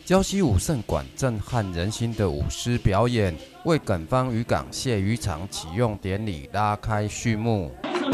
礁溪武圣馆震撼人心的舞狮表演，为耿方渔港蟹渔场启用典礼拉开序幕。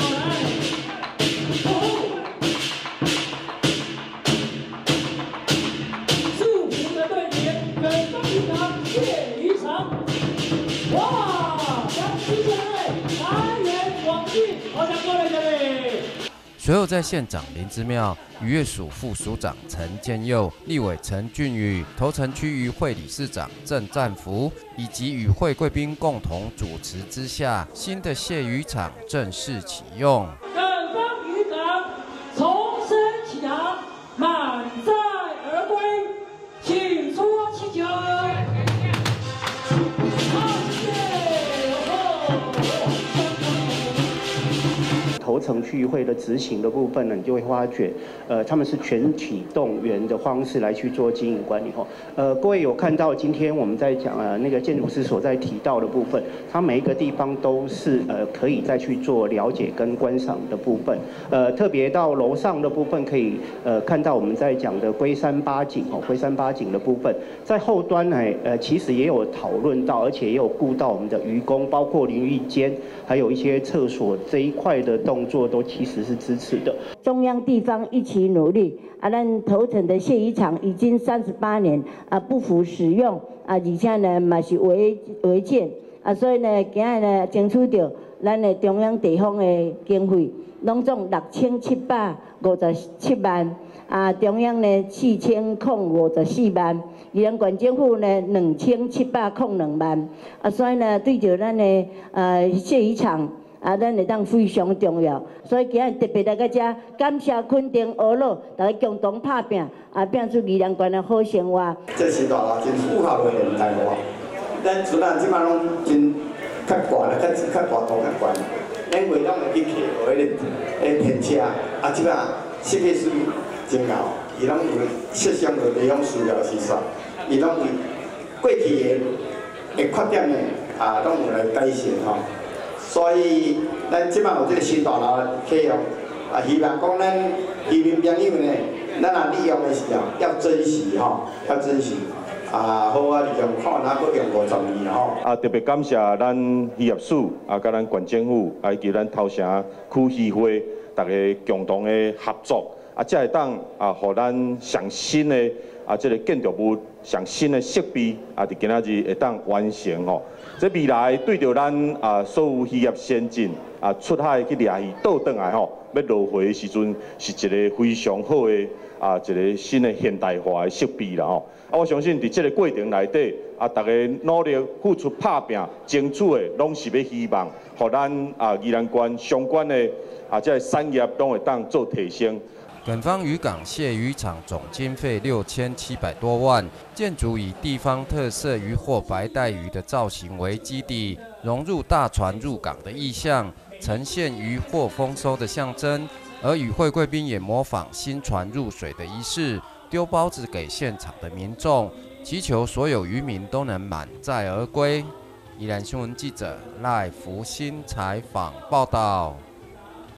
祝福的对决，耿方渔港蟹渔场，哇！江西县内来源广进，好想过来这里。 随后在县长林之妙、渔业署副署长陈建佑、立委陈俊宇、头城区渔会理事长郑占福以及与会贵宾共同主持之下，新的蟹渔场正式启用。 耿方渔港重生启航，满载而归，请出祈求。 头城区域会的执行的部分呢，你就会发觉，他们是全体动员的方式来去做经营管理吼。各位有看到今天我们在讲那个建筑师所在提到的部分，它每一个地方都是可以再去做了解跟观赏的部分。特别到楼上的部分可以看到我们在讲的龟山八景哦，龟山八景的部分，在后端呢其实也有讨论到，而且也有顾到我们的渔工，包括淋浴间，还有一些厕所这一块的动作都其实是支持的。 中央地方一起努力啊！咱头城的蟹渔场已经38年啊不敷使用啊，而且呢嘛是违建啊，所以呢今日呢争取到咱的中央地方的经费，拢总6757万啊，中央呢4054万，宜兰县政府呢2702万啊，所以呢对着咱的蟹渔场。 啊，咱会当非常重要，所以今日特别来到这，感谢肯定俄罗，大家共同打拼，啊，拼出宜兰县的好生活。 这时代啦，真符合的年代咯。咱厝咱即摆拢真较悬啦，较大图较悬。咱话拢会去客户迄骗车，啊，即摆设计师真够，伊拢有设想到地方需要时阵，伊拢为过去的缺点呢，啊，拢有来改善吼。 所以，咱即摆有这个新大楼启用，啊，希望讲咱渔民朋友呢，咱若利用的时候要珍惜吼，要珍惜，啊，好啊，利用看哪搁用50年吼。 啊，特别感谢咱渔业署啊，甲咱县政府啊，以及咱头城区渔会大家共同的合作，啊，才会当啊，互咱上新的啊，这个建筑物上新的设备啊，伫今仔日会当完成吼。 这未来对着咱啊所有渔业先进啊出海去掠鱼倒转来吼，要落回的时阵是一个非常好的啊一个新的现代化的设备啦吼。啊，我相信伫这个过程内底啊，大家努力付出打拼，争取的拢是要希望，互咱啊宜兰县相关的啊这产业拢会当做提升。 耿方渔港蟹渔场总经费6700多万，建筑以地方特色渔获白带鱼的造型为基底，融入大船入港的意象，呈现渔获丰收的象征。而与会贵宾也模仿新船入水的仪式，丢包子给现场的民众，祈求所有渔民都能满载而归。宜兰新闻记者赖福新采访报道。